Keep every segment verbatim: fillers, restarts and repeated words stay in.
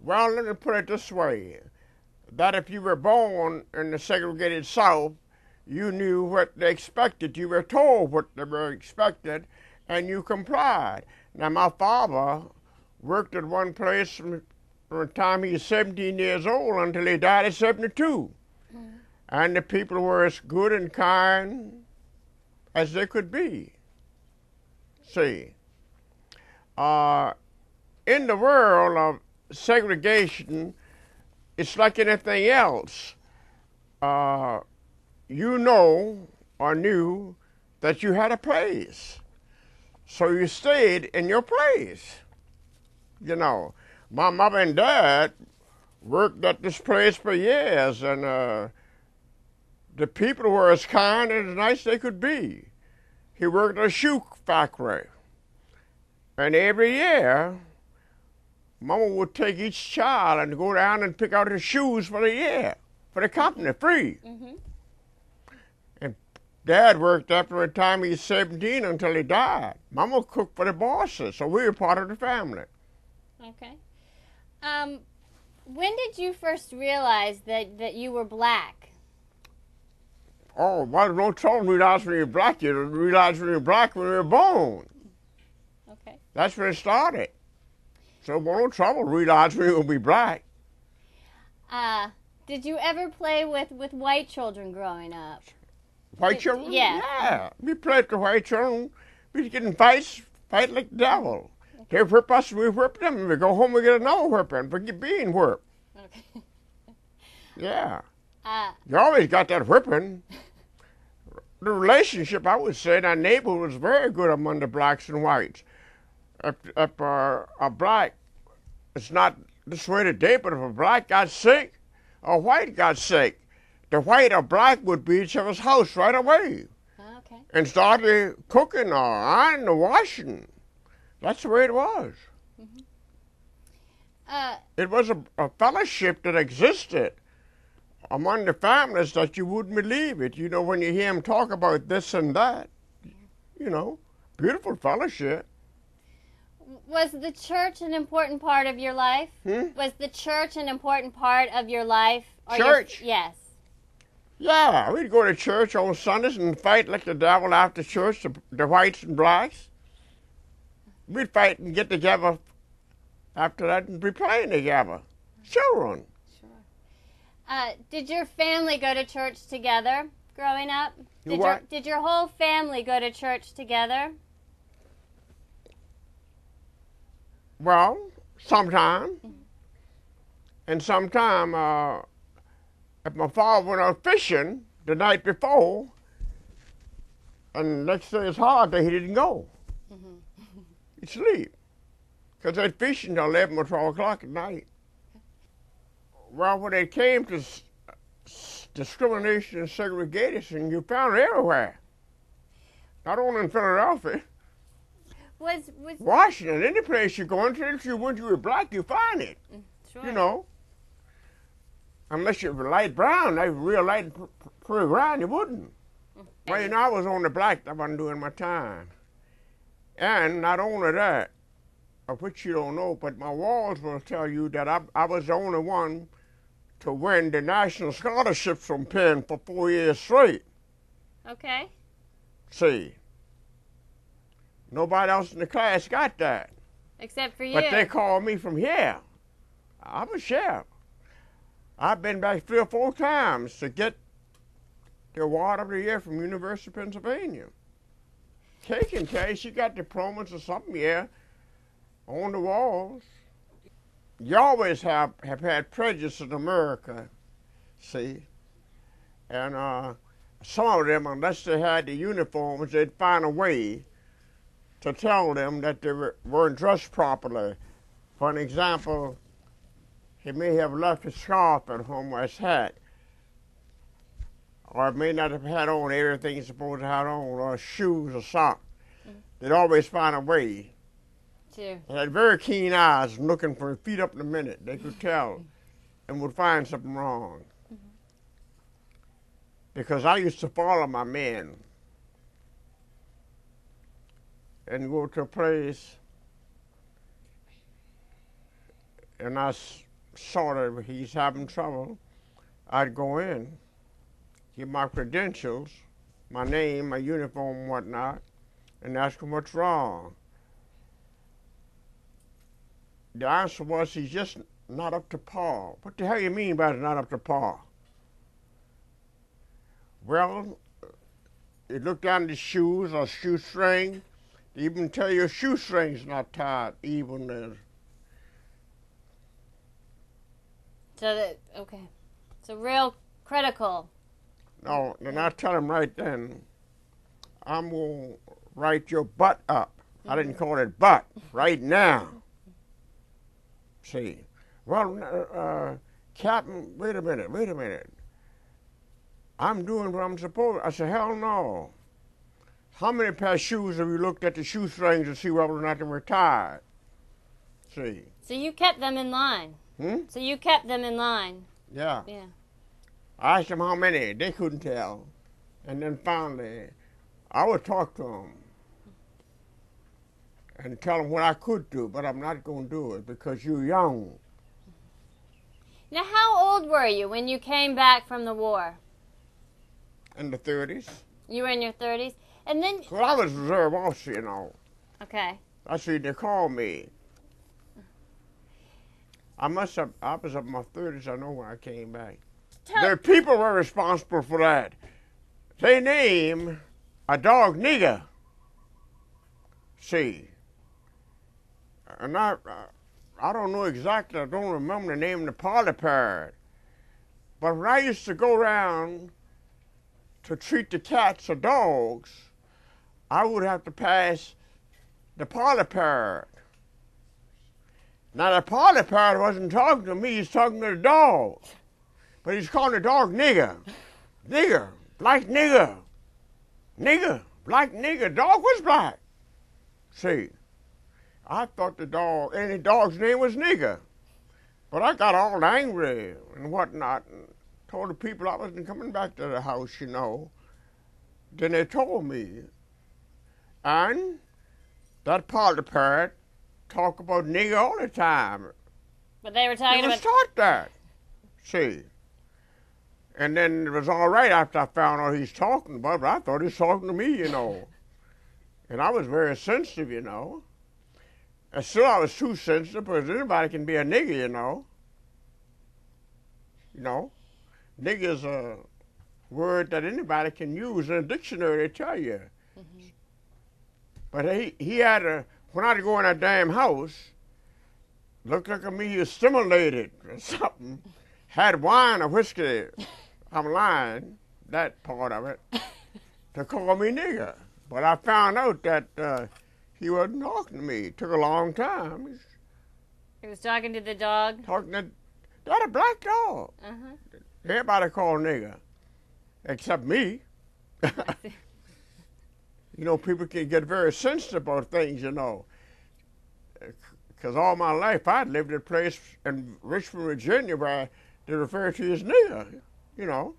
Well, let me put it this way, that if you were born in the segregated South, you knew what they expected. You were told what they were expected, and you complied. Now, my father worked at one place from, from the time he was seventeen years old until he died at seventy-two. Mm-hmm. And the people were as good and kind as they could be. See, uh, in the world of segregation, it's like anything else. Uh, you know or knew that you had a place, so you stayed in your place. You know, my mother and dad worked at this place for years, and uh, the people were as kind and as nice as they could be. He worked at a shoe factory, and every year, Mama would take each child and go down and pick out his shoes for the year, for the company, free. Mm-hmm. And Dad worked up from the time he was seventeen until he died. Mama cooked for the bosses, so we were part of the family. Okay. Um, when did you first realize that, that you were black? Oh, well, don't tell them realize when you're black. You realize when you're black when you're born. Okay. That's when it started. So, well, no trouble realize when you'll be black. Uh, did you ever play with, with white children growing up? White children? Yeah. Yeah. We played with white children. We was getting fights, fight like the devil. Okay. They whip us, we whip them, and we go home, we get another whipping for being whipped. Okay. Yeah. Uh, you always got that whipping. The relationship, I would say, in our neighborhood was very good among the blacks and whites. If, if uh, a black, it's not this way today, but if a black got sick, a white got sick, the white or black would be at each other's house right away. Okay. And started cooking or ironing or washing. That's the way it was. Mm-hmm. uh, it was a, a fellowship that existed among the families that you wouldn't believe it. You know, when you hear them talk about this and that, you know, beautiful fellowship. Was the church an important part of your life? Hmm? Was the church an important part of your life? Or church? Your, yes. Yeah, we'd go to church on Sundays and fight like the devil after church, the, the whites and blacks. We'd fight and get together after that and be playing together. Children. Sure. Uh, did your family go to church together growing up? Did what? Your, did your whole family go to church together? Well, sometime. Mm-hmm. And sometime, uh, if my father went out fishing the night before, and next day is holiday, he didn't go. Mm-hmm. He'd sleep. Because they'd fish until eleven or twelve o'clock at night. Well, when it came to s- s- discrimination and segregation, you found it everywhere. Not only in Philadelphia. Was, was Washington, any place you go into, if you went you were black, you find it. Sure. You know. Unless you were light brown, like real light pretty brown, you wouldn't. Well, you know, I was on the black that wasn't doing my time. And not only that, of which you don't know, but my walls will tell you that I, I was the only one to win the national scholarships from Penn for four years straight. Okay. See. Nobody else in the class got that. Except for you. But they called me from here. I'm a sheriff. I've been back three or four times to get the award of the year from University of Pennsylvania. Cake and case, you got diplomas or something, yeah, on the walls. You always have, have had prejudice in America, see? And uh, some of them, unless they had the uniforms, they'd find a way to tell them that they were, weren't dressed properly. For an example, he may have left his scarf at home or his hat, or may not have had on everything he's supposed to have on, or shoes or socks. Mm-hmm. They'd always find a way. Sure. They had very keen eyes looking for feet up in a minute. They could tell and would find something wrong. Mm-hmm. Because I used to follow my men and go to a place, and I saw that he's having trouble, I'd go in, give my credentials, my name, my uniform, and whatnot, and ask him what's wrong. The answer was he's just not up to par. What the hell you mean by not up to par? Well, you look down the shoes or shoestring, they even tell you a shoestring's not tied even as. So that, okay. So real critical. No, then I tell him right then, I'm going to write your butt up. Mm-hmm. I didn't call it butt, right now. See, well, uh, Captain, wait a minute, wait a minute. I'm doing what I'm supposed to. I said, hell no. How many pair of shoes have you looked at the shoestrings to see whether or not they were tied? See. So you kept them in line. Hmm? So you kept them in line. Yeah. Yeah. I asked them how many. They couldn't tell. And then finally, I would talk to them and tell them what I could do, but I'm not going to do it because you're young. Now, how old were you when you came back from the war? In the thirties. You were in your thirties? And then... Well, I was reserve officer, you know. Okay. That's what they called me. I must have, I was up in my thirties, I know, when I came back. Tell Their people were responsible for that. They named a dog nigger. See. And I, I don't know exactly, I don't remember the name of the parlor parrot. But when I used to go around to treat the cats or dogs, I would have to pass the parlor parrot. Now the parlor parrot wasn't talking to me, he's talking to the dog. But he's calling the dog nigger. Nigger, black nigger. Nigger, black nigger. Dog was black. See, I thought the dog, any dog's name was nigger. But I got all angry and whatnot and told the people I wasn't coming back to the house, you know. Then they told me. And that parlor parrot talk about nigger all the time. But they were talking He was about... taught that. See. And then it was all right after I found out he's talking about it, but I thought he was talking to me, you know. And I was very sensitive, you know. And still I was too sensitive because anybody can be a nigger, you know. You know. Nigger is a word that anybody can use in a dictionary, they tell you. Mm-hmm. But he, he had a, when I'd go in that damn house, looked like me he was stimulated or something. Had wine or whiskey. I'm lying, that part of it, to call me nigger. But I found out that uh, he wasn't talking to me. It took a long time. He's He was talking to the dog? talking to, that a black dog. Uh-huh. Everybody called nigger, except me. You know, people can get very sensitive about things, you know. Because all my life I'd lived in a place in Richmond, Virginia where they refer to you as nigger, you know.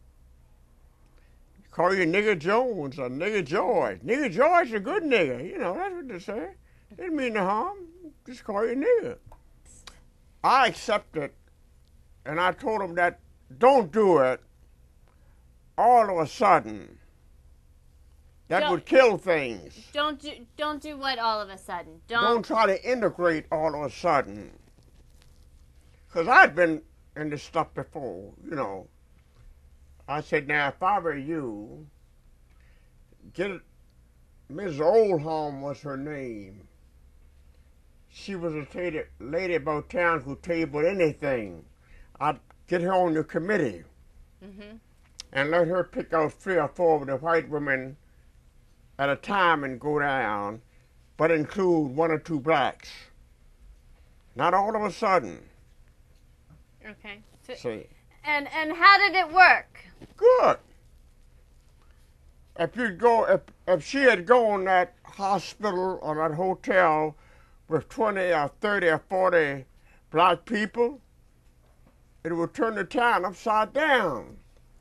Call you Nigger Jones or Nigger George. Nigger George is a good nigger, you know, that's what they say. They didn't mean no harm, just call you nigger. I accepted, and I told them that don't do it all of a sudden. That Don't- would kill things. Don't do, don't do what all of a sudden? Don't... Don't try to integrate all of a sudden. Because I'd been in this stuff before, you know. I said, now, if I were you, get it. Missus Oldham was her name. She was a lady, lady about town who tell you about anything. I'd get her on your committee Mm-hmm. and let her pick out three or four of the white women at a time and go down, but include one or two blacks. Not all of a sudden. Okay. So, See, and, and how did it work? good. If you'd go, if if she had gone that hospital or that hotel with twenty or thirty or forty black people, it would turn the town upside down.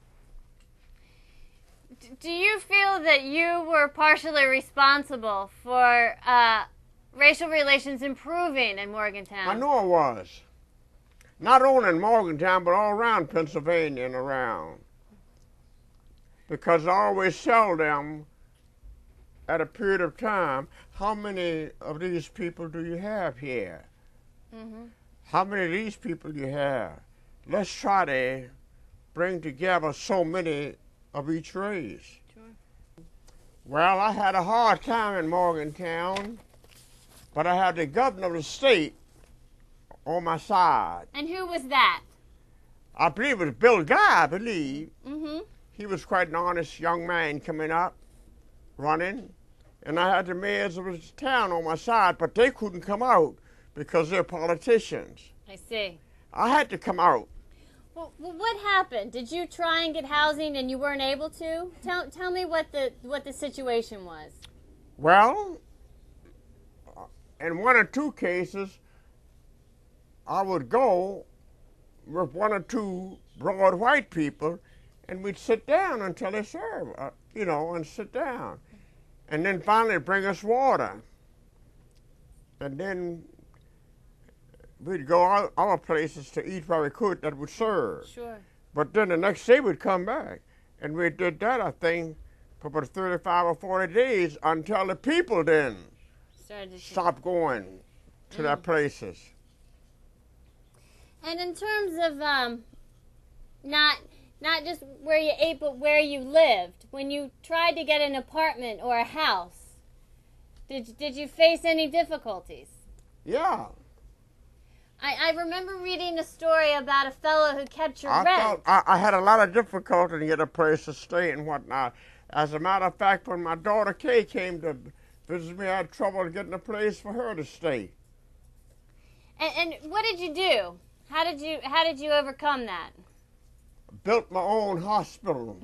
D- Do you feel that you were partially responsible for uh, racial relations improving in Morgantown? I know I was. not only in Morgantown, but all around Pennsylvania and around. Because I always tell them at a period of time, how many of these people do you have here? Mm-hmm. How many of these people do you have? Let's try to bring together so many of each race. Sure. Well, I had a hard time in Morgantown, but I had the governor of the state on my side. And who was that? I believe it was Bill Guy, I believe. Mm-hmm. He was quite an honest young man coming up, running. And I had the mayors of the town on my side, but they couldn't come out because they're politicians. I see. I had to come out. Well, what happened? Did you try and get housing and you weren't able to? Tell, tell me what the, what the situation was. Well, in one or two cases, I would go with one or two broad white people, and we'd sit down until they serve, uh, you know, and sit down. And then finally bring us water. And then we'd go out other places to eat where we could that would serve. Sure. But then the next day we'd come back. And we did that, I think, for about thirty-five or forty days until the people then Started stopped going to mm. their places. And in terms of um, not... Not just where you ate, but where you lived. When you tried to get an apartment or a house, did did you face any difficulties? Yeah. I, I remember reading a story about a fellow who kept your I rent. Thought I, I had a lot of difficulty to get a place to stay and whatnot. As a matter of fact, when my daughter Kay came to visit me, I had trouble getting a place for her to stay. And, and what did you do? How did you how did you overcome that? Built my own hospital.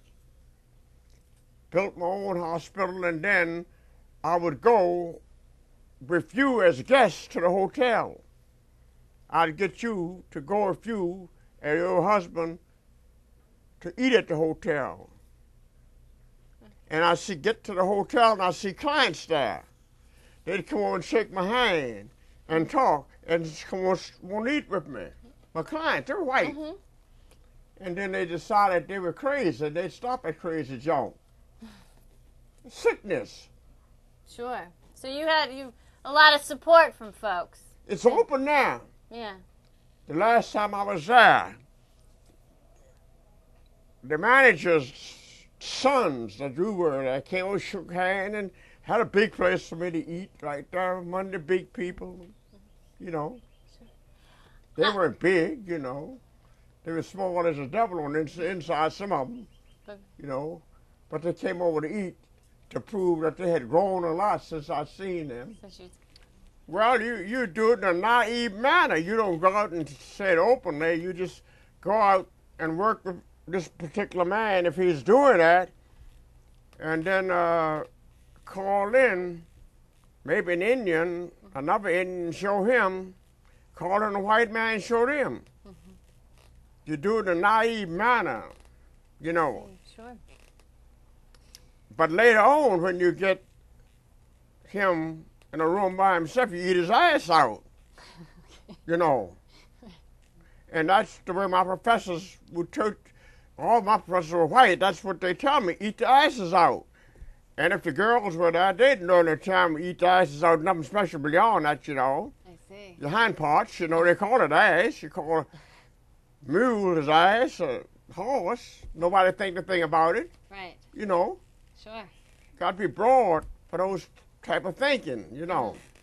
Built my own hospital, and then I would go with you as guests to the hotel. I'd get you to go with you and your husband to eat at the hotel. And I'd see, get to the hotel, and I'd see clients there. They'd come over and shake my hand and talk and come over and eat with me. My clients, they're white. Mm-hmm. And then they decided they were crazy. They'd stop at crazy junk. Sickness. Sure. So you had you a lot of support from folks. It's open now. Yeah. The last time I was there, the manager's sons that we were there came over, shook hands, and had a big place for me to eat right there among the big people. You know. They uh, weren't big, you know. They were small as a devil on the inside, some of them, you know. But they came over to eat to prove that they had grown a lot since I'd seen them. Well, you, you do it in a naive manner. You don't go out and say it openly. You just go out and work with this particular man if he's doing that, and then uh, call in maybe an Indian, another Indian, show him, call in a white man, show them. You do it in a naive manner, you know. Sure. But later on, when you get him in a room by himself, you eat his ass out, you know. And that's the way my professors would teach. All my professors were white. That's what they tell me, eat the asses out. And if the girls were there, they didn't know the time to eat the asses out, nothing special beyond that, you know. I see. The hind parts, you know, they call it ass. You call it mule is ass, a horse. Nobody think a thing about it. Right. You know. Sure. Got to be broad for those type of thinking, you know.